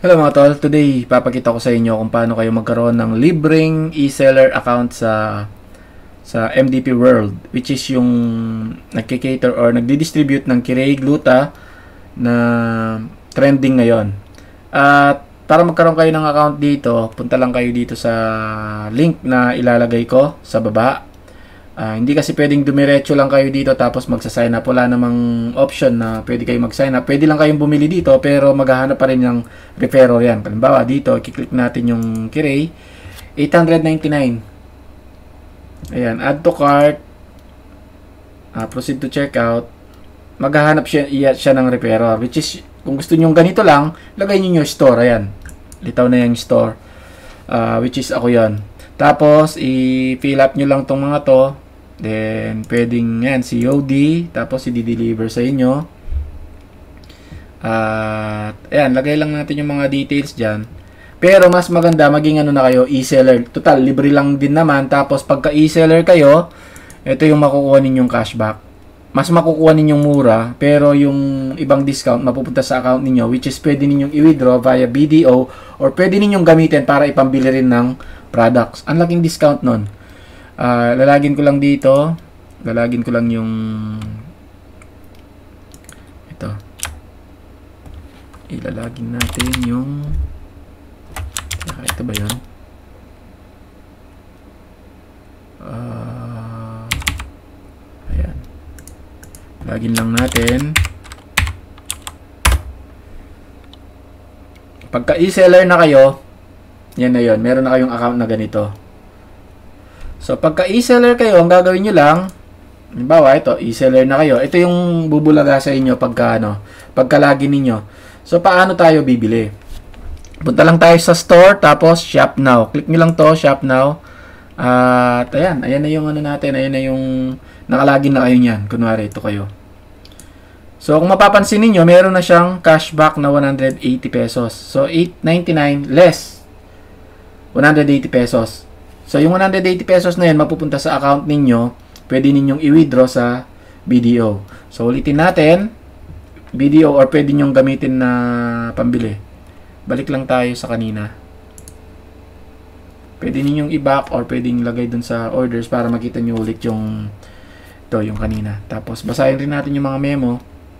Hello mga tol, today papakita ko sa inyo kung paano kayo magkaroon ng libreng e-seller account sa MDP World, which is yung nagki-cater or nagdi-distribute ng Kiray Gluta na trending ngayon. At para magkaroon kayo ng account dito, punta lang kayo dito sa link na ilalagay ko sa baba. Hindi kasi pwedeng dumiretso lang kayo dito tapos magsa-sign up. Wala namang option na pwede kayo mag-sign up. Pwede lang kayong bumili dito pero maghahanap pa rin ng referral yan. Halimbawa dito, i-click natin yung Kiray. 899. Ayan, add to cart. Proceed to checkout. Maghahanap siya ng referral. Which is, kung gusto nyo ganito lang, lagay nyo yung store. Ayan, litaw na yung store. Which is ako yan. Tapos, i-fill up nyo lang tong mga to. Then, pwedeng yan, COD. Tapos, i-deliver sa inyo. At, ayan, lagay lang natin yung mga details dyan. Pero, mas maganda, maging ano na kayo, e-seller. Total, libre lang din naman. Tapos, pagka e-seller kayo, ito yung makukuha ninyong cashback. Mas makukuha ninyong mura. Pero, yung ibang discount, mapupunta sa account ninyo, which is pwede ninyong i-withdraw via BDO or pwede ninyong gamitin para ipambili rin ng products. Ang laking discount nun. Lalagin ko lang dito. Lalagin ko lang yung ito. Ilalagin natin yung ito ba yun? Ayan. Lagin lang natin. Pagka e-seller na kayo, yan na yun. Meron na kayong account na ganito. So, pagka e-seller kayo, ang gagawin nyo lang, halimbawa, ito, e-seller na kayo. Ito yung bubulaga sa inyo pagka login ninyo. So, paano tayo bibili? Punta lang tayo sa store, tapos shop now. Click nyo lang to, shop now. At, ayan na yung ano natin. Ayan na yung nakalagin na kayo niyan. Kunwari, ito kayo. So, kung mapapansin niyo meron na siyang cashback na 180 pesos. So, 899 less 180 pesos. So, yung 180 pesos na yun, mapupunta sa account ninyo. Pwede ninyong i-withdraw sa BDO. So, ulitin natin. BDO or pwede nyong gamitin na pambili. Balik lang tayo sa kanina. Pwede ninyong i-back or pwedeng lagay dun sa orders para makita nyo ulit yung ito, yung kanina. Tapos, basahin rin natin yung mga memo.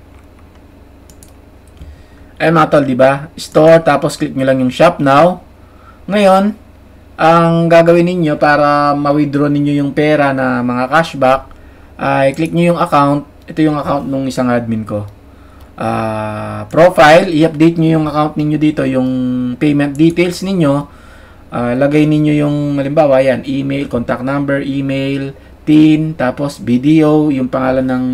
Ay, mga tol, diba? Store, tapos click nyo lang yung shop now. Ngayon, ang gagawin ninyo para ma-withdraw ninyo yung pera na mga cashback ay click nyo yung account. Ito yung account nung isang admin ko. Profile, i-update nyo yung account ninyo dito, yung payment details ninyo. Lagay ninyo yung, halimbawa, yan, email, contact number, email, TIN, tapos BDO, yung pangalan ng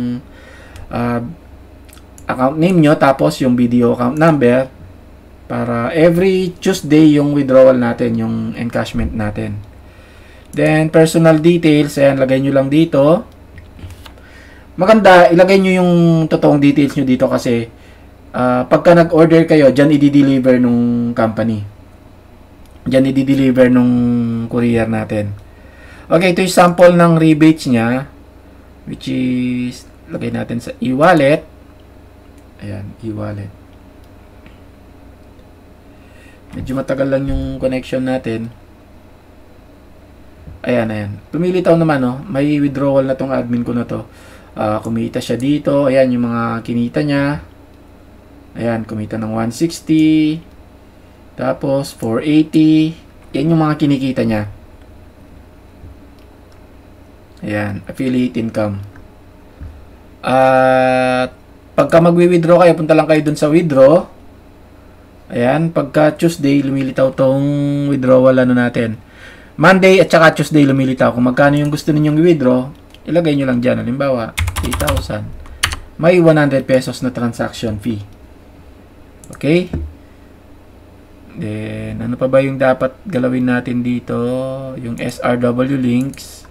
account name nyo, tapos yung BDO account number. Para every Tuesday yung withdrawal natin, yung encashment natin. Then, personal details, ayan, lagay nyo lang dito. Maganda, ilagay nyo yung totoong details nyo dito kasi pagka nag-order kayo, dyan i-deliver nung company. Dyan i-deliver nung courier natin. Okay, ito yung sample ng rebates niya, which is, lagay natin sa e-wallet. Ayan, e-wallet. Medyo matagal lang yung connection natin. Ayan. Pumilitaw naman, no? May withdrawal na tong admin ko na to. Kumita siya dito. Ayan, yung mga kinita niya. Ayan, kumita ng 160. Tapos, 480. Yan yung mga kinikita niya. Ayan, affiliate income. At, pagka magwi-withdraw kayo, punta lang kayo dun sa withdraw. Ayan, pagka Tuesday, lumilitaw tong withdrawal natin. Monday at saka Tuesday lumilitaw. Kung magkano yung gusto ninyong i-withdraw, ilagay nyo lang dyan. Halimbawa, 8,000. May 100 pesos na transaction fee. Okay? Then, ano pa ba yung dapat galawin natin dito? Yung SRW links.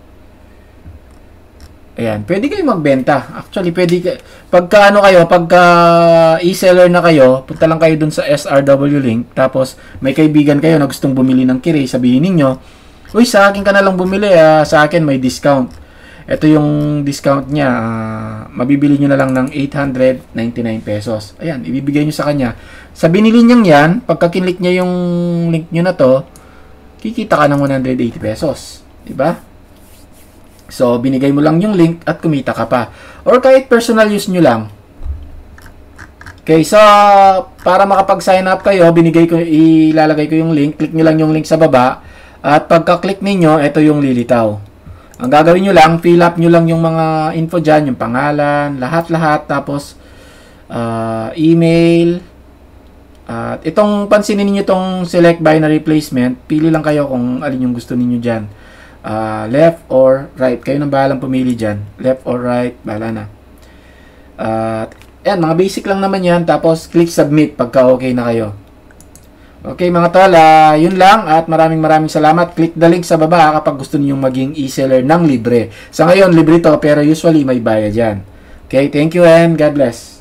Ayan, pwede kayo magbenta. Actually, pwede pagka e-seller na kayo, punta lang kayo dun sa SRW link, tapos may kaibigan kayo na gustong bumili ng Kiray, sabihin ninyo, uy, sa akin ka na lang bumili, sa akin may discount. Ito yung discount niya. Mabibili nyo na lang ng 899 pesos. Ayan, ibibigay nyo sa kanya. Sa binili niyang yan, pagka kinlik niya yung link nyo na to, kikita ka ng 180 pesos. Diba? So, binigay mo lang yung link at kumita ka pa. Or kahit personal use nyo lang. Okay, so, para makapag-sign up kayo, ilalagay ko yung link. Click nyo lang yung link sa baba. At pagka-click ninyo, ito yung lilitaw. Ang gagawin nyo lang, fill up nyo lang yung mga info dyan, yung pangalan, lahat-lahat, tapos email. At itong pansinin niyo itong select binary placement, pili lang kayo kung alin yung gusto niyo dyan. Left or right, kayo nang bahalang pumili dyan. Left or right, bahala na. Yan, mga basic lang naman yan, tapos click submit pagka okay na kayo. Okay mga tol, yun lang at maraming salamat. Click the link sa baba kapag gusto niyo maging e-seller ng libre. Sa ngayon, libre to pero usually may bayad yan. Okay, thank you and God bless.